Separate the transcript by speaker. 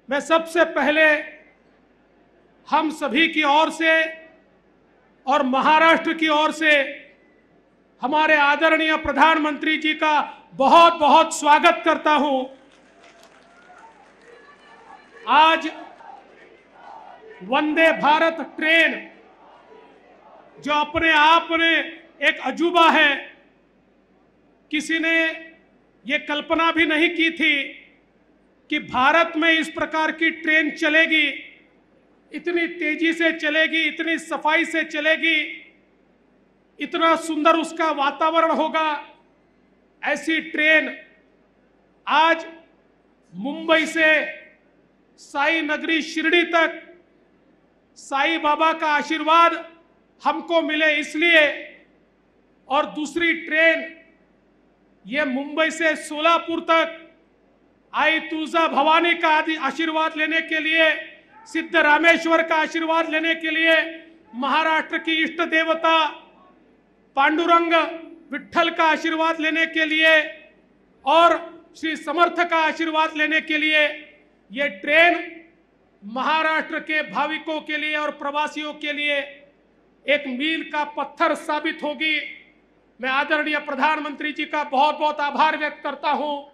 Speaker 1: मैं सबसे पहले हम सभी की ओर से और महाराष्ट्र की ओर से हमारे आदरणीय प्रधानमंत्री जी का बहुत बहुत स्वागत करता हूं। आज वंदे भारत ट्रेन जो अपने आप में एक अजूबा है, किसी ने ये कल्पना भी नहीं की थी कि भारत में इस प्रकार की ट्रेन चलेगी, इतनी तेजी से चलेगी, इतनी सफाई से चलेगी, इतना सुंदर उसका वातावरण होगा। ऐसी ट्रेन आज मुंबई से साई नगरी शिरडी तक साई बाबा का आशीर्वाद हमको मिले इसलिए, और दूसरी ट्रेन ये मुंबई से सोलापुर तक आई तुळजा भवानी का आशीर्वाद लेने के लिए, सिद्धरामेश्वर का आशीर्वाद लेने के लिए, महाराष्ट्र की इष्ट देवता पांडुरंग विठ्ठल का आशीर्वाद लेने के लिए और श्री समर्थ का आशीर्वाद लेने के लिए ये ट्रेन महाराष्ट्र के भाविकों के लिए और प्रवासियों के लिए एक मील का पत्थर साबित होगी। मैं आदरणीय प्रधानमंत्री जी का बहुत बहुत आभार व्यक्त करता हूं